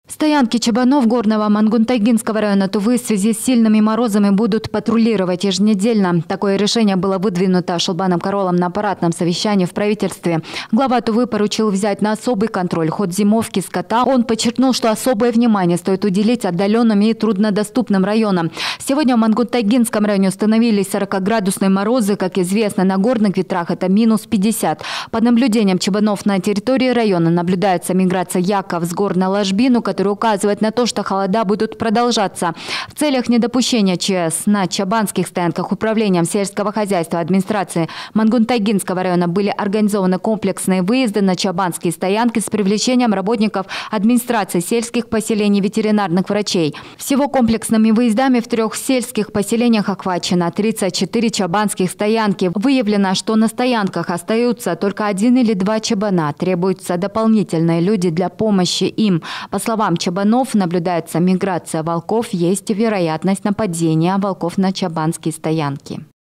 Стоянки чабанов Горного Мангунтайгинского района Тувы в связи с сильными морозами будут патрулировать еженедельно. Такое решение было выдвинуто Шолбаном Каролом на аппаратном совещании в правительстве. Глава Тувы поручил взять на особый контроль ход зимовки скота. Он подчеркнул, что особое внимание стоит уделить отдаленным и труднодоступным районам. Сегодня в Мангунтайгинском районе установились 40-градусные морозы. Как известно, на горных ветрах это минус 50. Под наблюдением чабанов на территории района наблюдается миграция яков с гор на ложбину, который указывает на то, что холода будут продолжаться. В целях недопущения ЧС на чабанских стоянках управлением сельского хозяйства администрации Мангунтайгинского района были организованы комплексные выезды на чабанские стоянки с привлечением работников администрации сельских поселений ветеринарных врачей. Всего комплексными выездами в 3 сельских поселениях охвачено 34 чабанских стоянки. Выявлено, что на стоянках остаются только 1 или 2 чабана. Требуются дополнительные люди для помощи им. По словам чабанов, наблюдается миграция волков, есть вероятность нападения волков на чабанские стоянки.